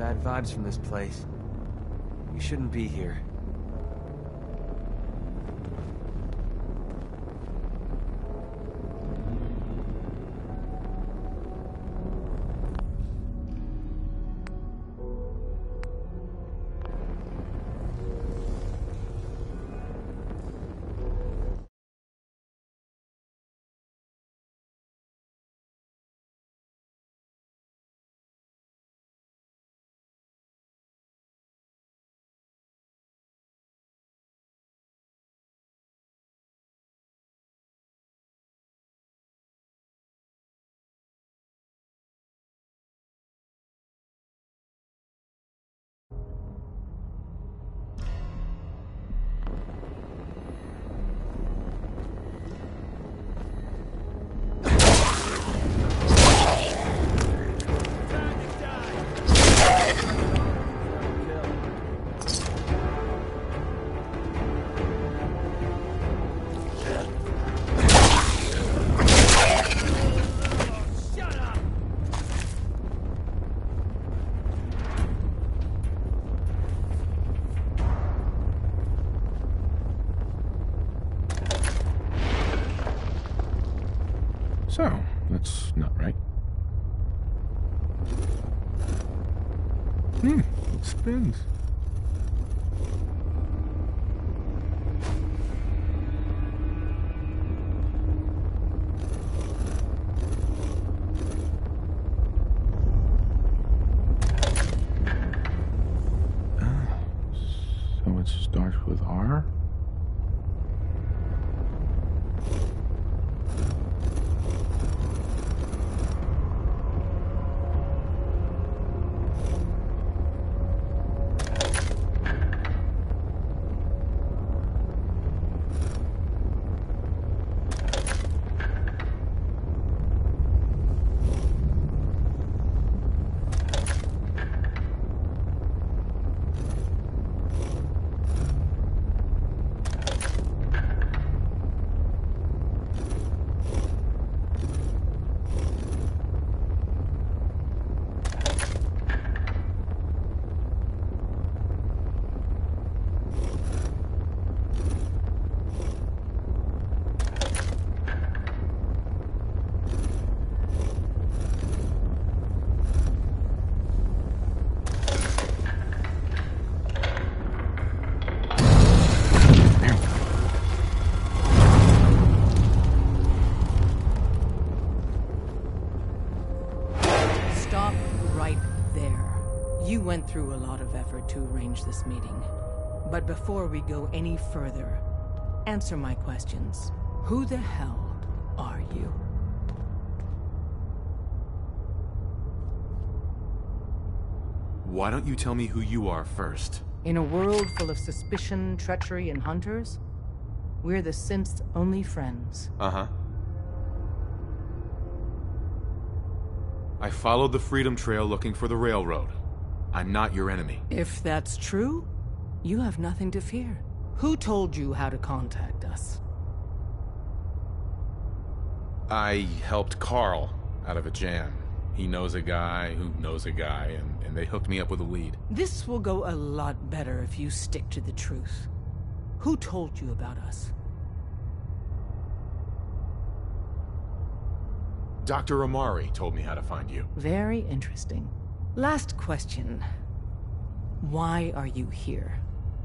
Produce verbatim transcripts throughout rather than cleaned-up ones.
bad vibes from this place. We shouldn't be here. So, that's not right. Hmm, it spins. Ah, so it starts with R? Went through a lot of effort to arrange this meeting. But before we go any further, answer my questions. Who the hell are you? Why don't you tell me who you are first? In a world full of suspicion, treachery, and hunters, we're the synth's only friends. Uh-huh. I followed the Freedom Trail looking for the railroad. I'm not your enemy. If that's true, you have nothing to fear. Who told you how to contact us? I helped Carl out of a jam. He knows a guy who knows a guy, and, and they hooked me up with a lead. This will go a lot better if you stick to the truth. Who told you about us? Doctor Amari told me how to find you. Very interesting. Last question. Why are you here?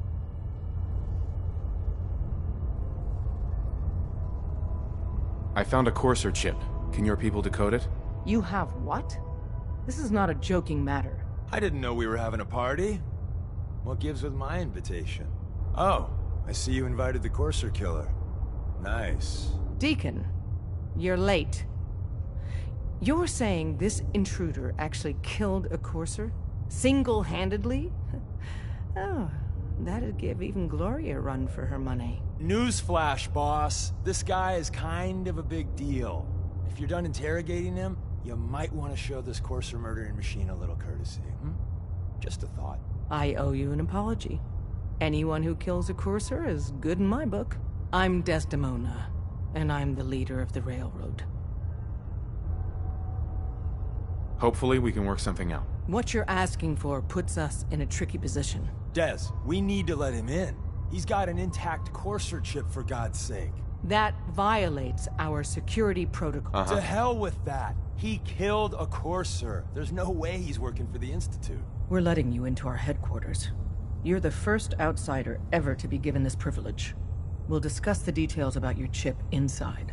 I found a Courser chip. Can your people decode it? You have what? This is not a joking matter. I didn't know we were having a party. What gives with my invitation? Oh, I see you invited the Courser killer. Nice. Deacon, you're late. You're saying this intruder actually killed a Courser? Single-handedly? Oh, that'd give even Gloria a run for her money. Newsflash, boss. This guy is kind of a big deal. If you're done interrogating him, you might want to show this Courser murdering machine a little courtesy, hmm? Just a thought. I owe you an apology. Anyone who kills a Courser is good in my book. I'm Desdemona, and I'm the leader of the railroad. Hopefully we can work something out. What you're asking for puts us in a tricky position. Des, we need to let him in. He's got an intact Courser chip, for God's sake. That violates our security protocol. Uh-huh. To hell with that. He killed a Courser. There's no way he's working for the Institute. We're letting you into our headquarters. You're the first outsider ever to be given this privilege. We'll discuss the details about your chip inside.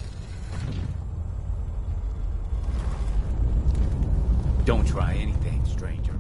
Don't try anything, stranger.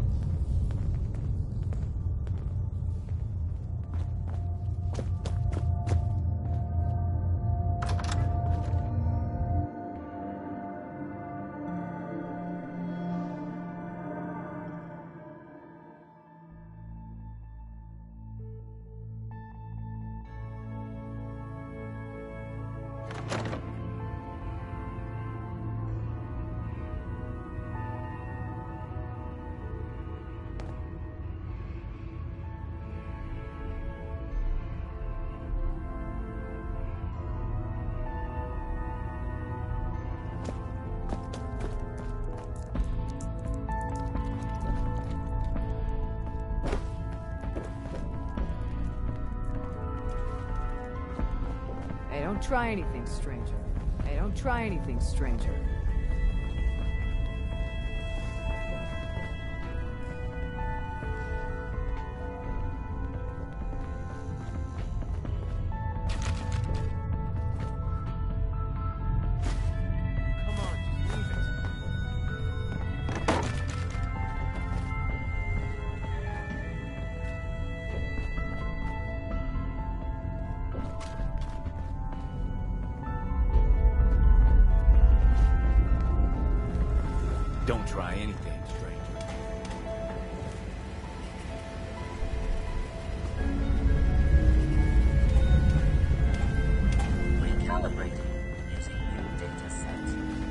Hey, don't try anything, stranger. Hey, don't try anything, stranger. Come on, just leave it. Don't try anything, stranger. Recalibrating using new data set.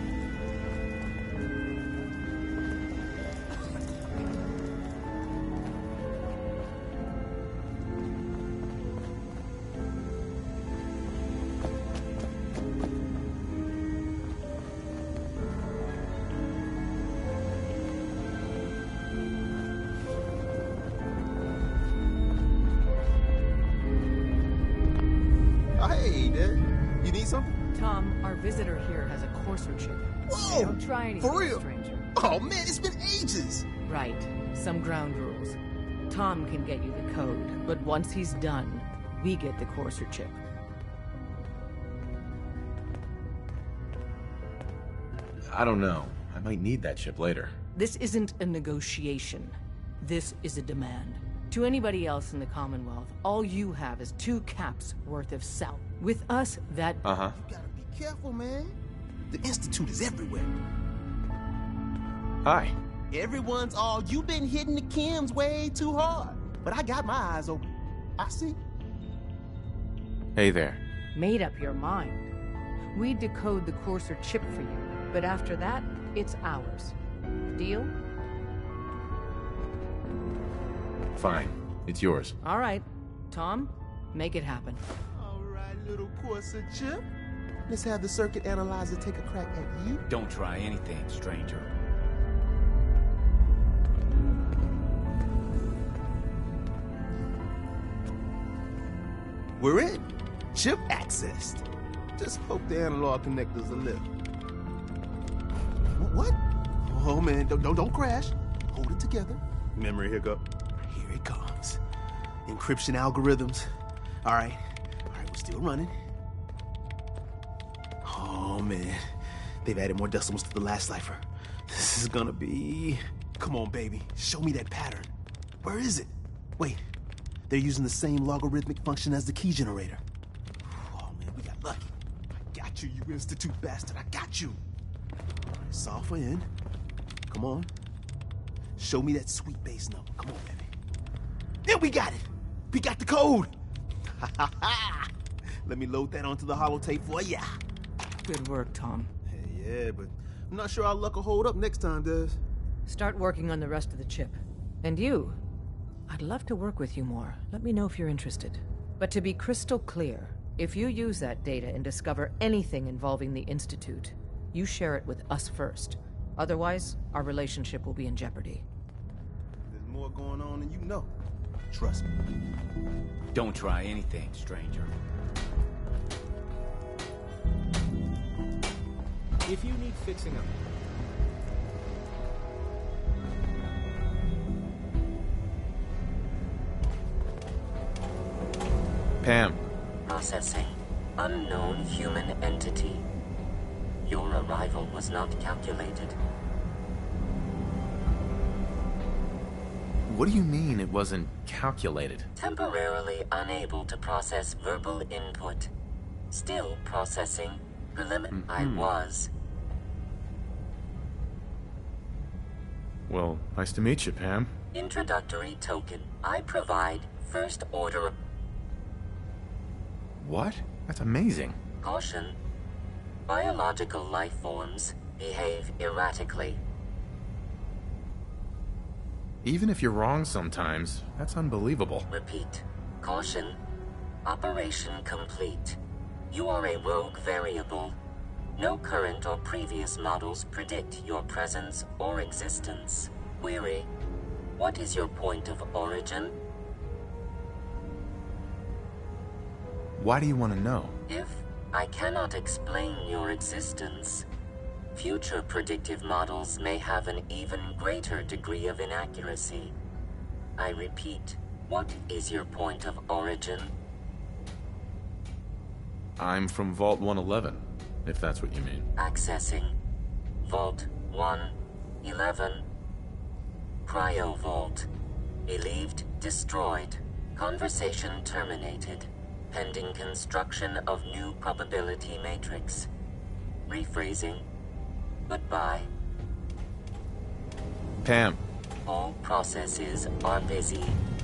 Hey, Dad. You need something? Tom, our visitor here has a Courser chip. Whoa! Hey, don't try anything, For real? stranger. Oh, man, it's been ages. Right. Some ground rules. Tom can get you the code, but once he's done, we get the Courser chip. I don't know. I might need that chip later. This isn't a negotiation. This is a demand. To anybody else in the Commonwealth, all you have is two caps worth of sell. With us, that... Uh-huh. You gotta be careful, man. The Institute is everywhere. Hi. Everyone's all, you've been hitting the chems way too hard. But I got my eyes open. I see. Hey there. made up your mind. We decode the Courser chip for you, but after that, it's ours. Deal? Fine. It's yours. All right. Tom, make it happen. All right, little Courser chip. Let's have the circuit analyzer take a crack at you. Don't try anything, stranger. We're in. Chip accessed. Just hope the analog connectors are lit. Wh- What? Oh man, don't, don't don't crash. Hold it together. Memory hiccup. Here it comes. Encryption algorithms. All right, all right, we're still running. Oh man, they've added more decimals to the last cipher. This is gonna be. Come on, baby, show me that pattern. Where is it? Wait, they're using the same logarithmic function as the key generator. Oh man, we got lucky. I got you, you Institute bastard. I got you. All right, solve for n. Come on. Show me that sweet base number. Come on, baby. There, we got it. We got the code. Let me load that onto the holotape for ya. Good work, Tom. Hey, yeah, but I'm not sure our luck will hold up next time, Des. Start working on the rest of the chip. And you, I'd love to work with you more. Let me know if you're interested. But to be crystal clear, if you use that data and discover anything involving the Institute, you share it with us first. Otherwise, our relationship will be in jeopardy. There's more going on than you know. Trust me. Don't try anything, stranger. If you need fixing up... Pam. Processing. Unknown human entity. Your arrival was not calculated. What do you mean it wasn't calculated? Temporarily unable to process verbal input. Still processing preliminary. Mm-hmm. I was. Well, nice to meet you, Pam. Introductory token. I provide first order. What? That's amazing. Caution. Biological life forms behave erratically. Even if you're wrong sometimes, that's unbelievable. Repeat. Caution. Operation complete. You are a rogue variable. No current or previous models predict your presence or existence. Query. What is your point of origin? Why do you want to know? If I cannot explain your existence, future predictive models may have an even greater degree of inaccuracy. I repeat, what is your point of origin? I'm from Vault one eleven, if that's what you mean. Accessing. Vault one eleven. Cryo Vault. Believed destroyed. Conversation terminated. Pending construction of new probability matrix. Rephrasing. Goodbye. Pam. All processes are busy.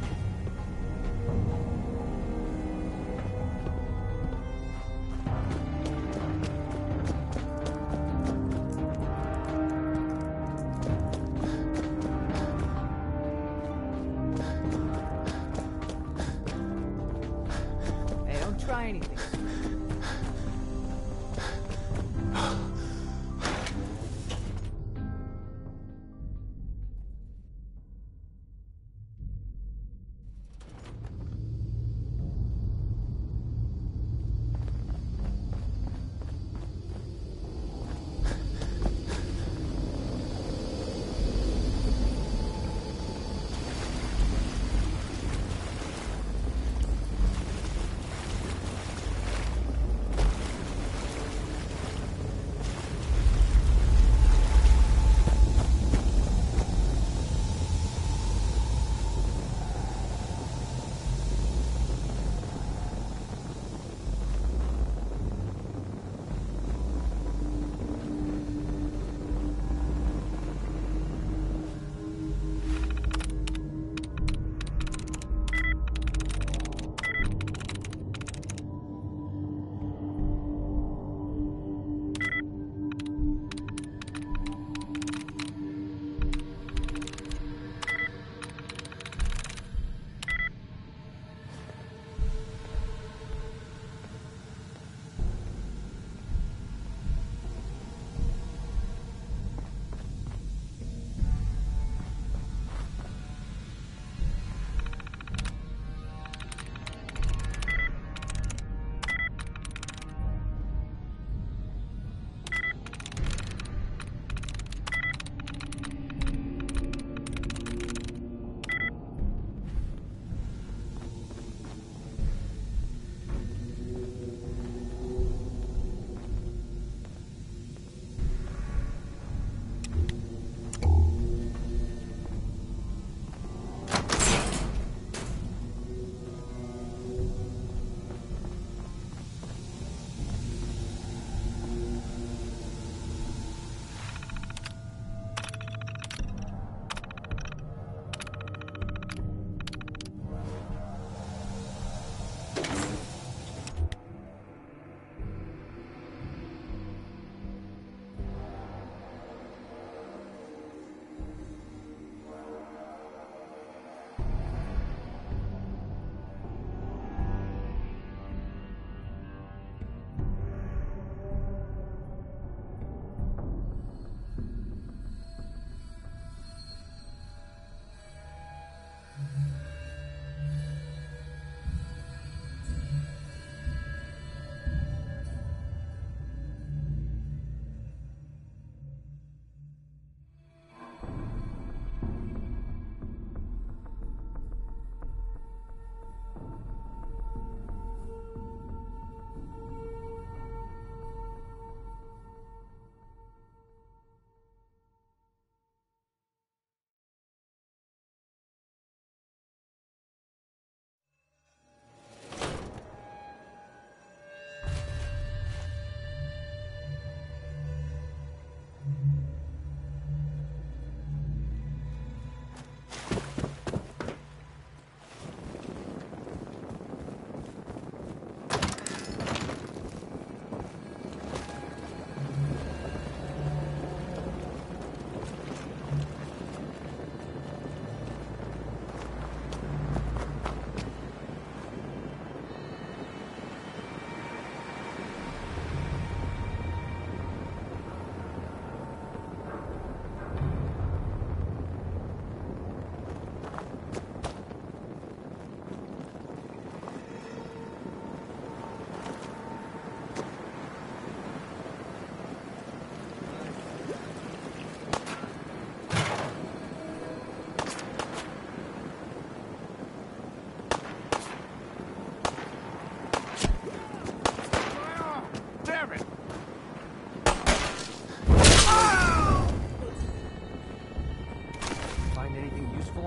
Hey, don't try anything.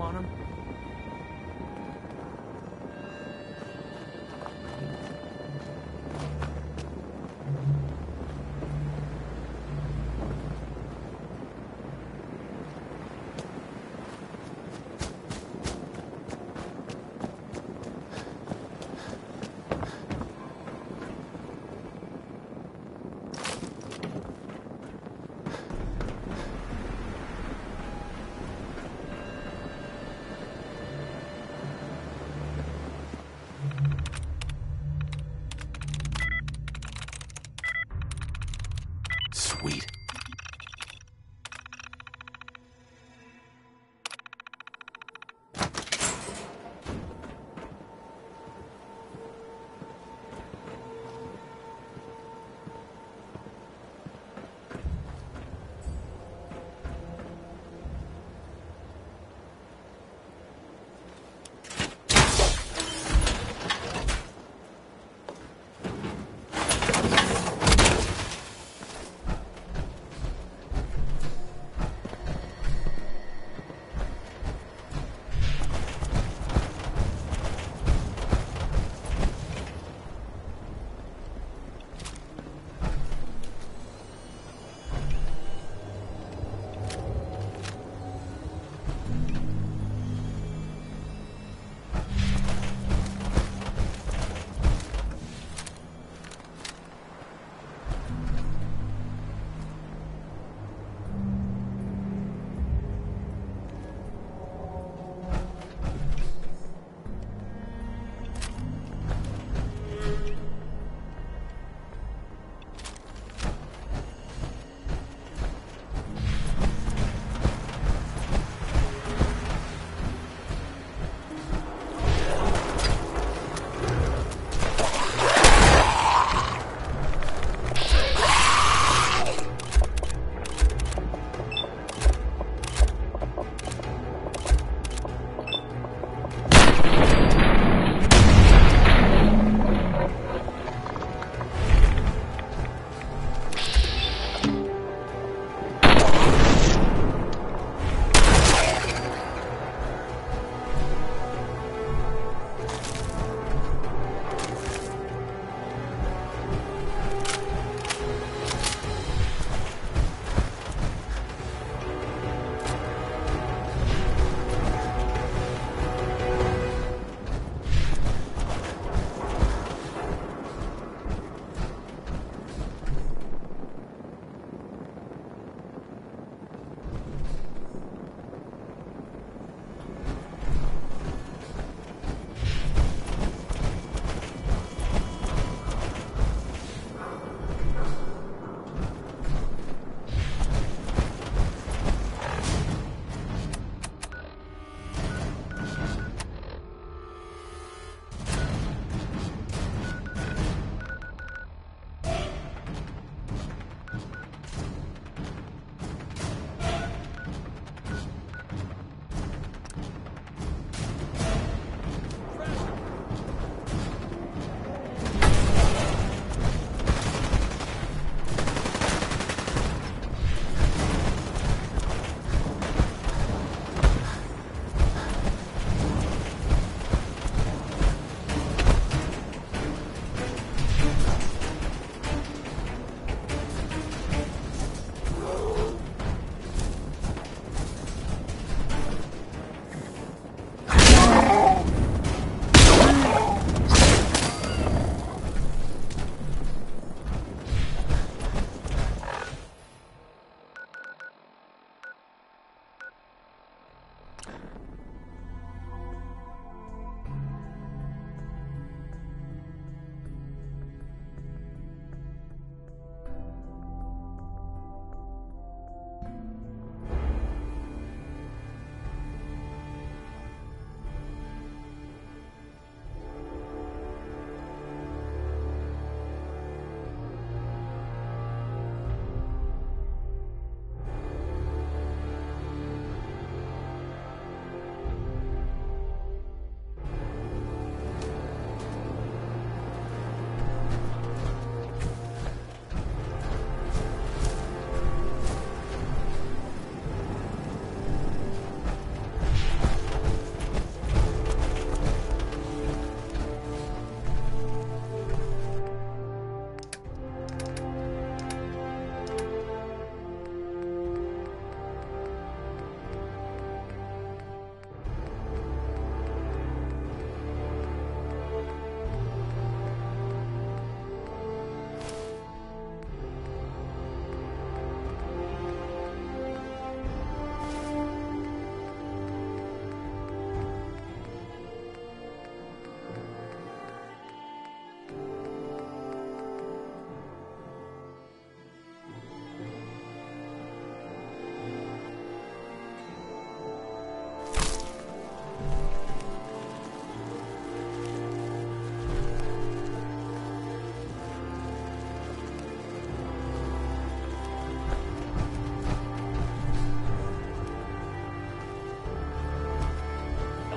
on him?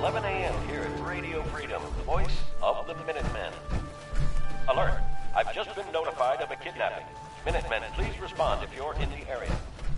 eleven a m here at Radio Freedom, the voice of the Minutemen. Alert! I've just been notified of a kidnapping. Minutemen, please respond if you're in the area.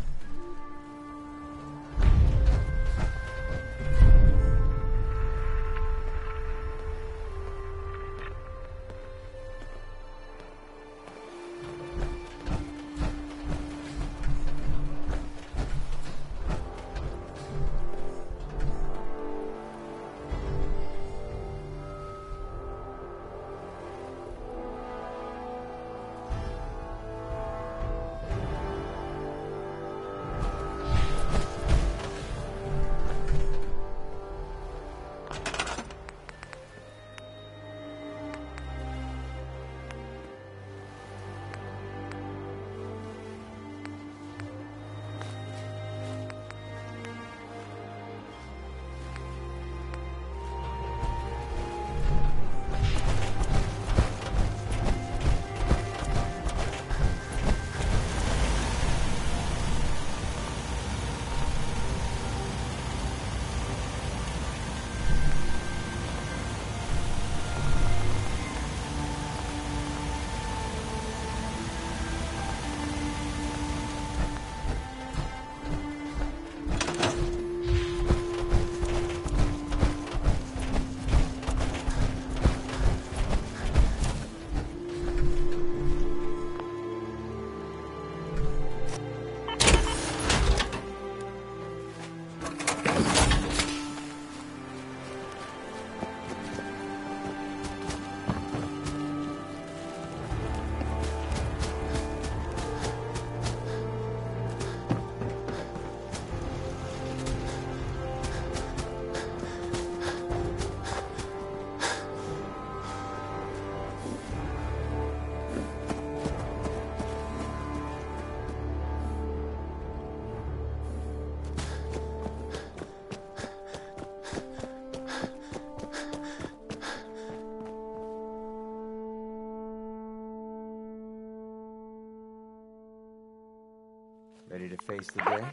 Ready to face the day?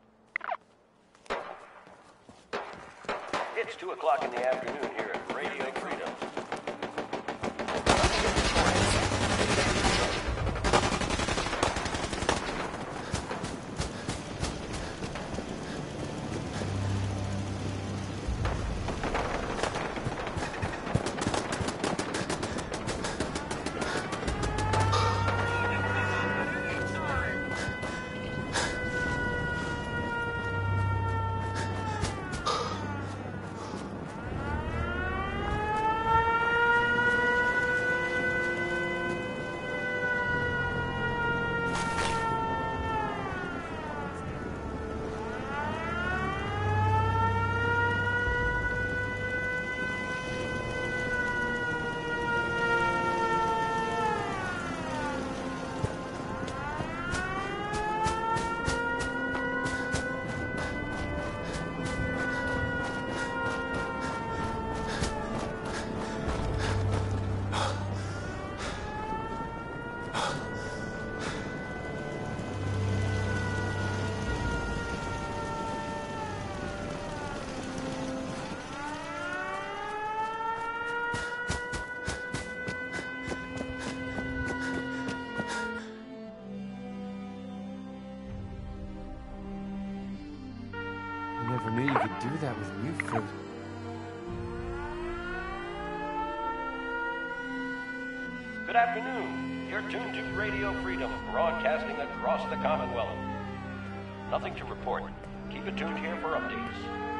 It's two o'clock in the afternoon here at Radio Freedom. Never knew you could do that with new fruit. Good afternoon. You're tuned to Radio Freedom, broadcasting across the Commonwealth. Nothing to report. Keep it tuned here for updates.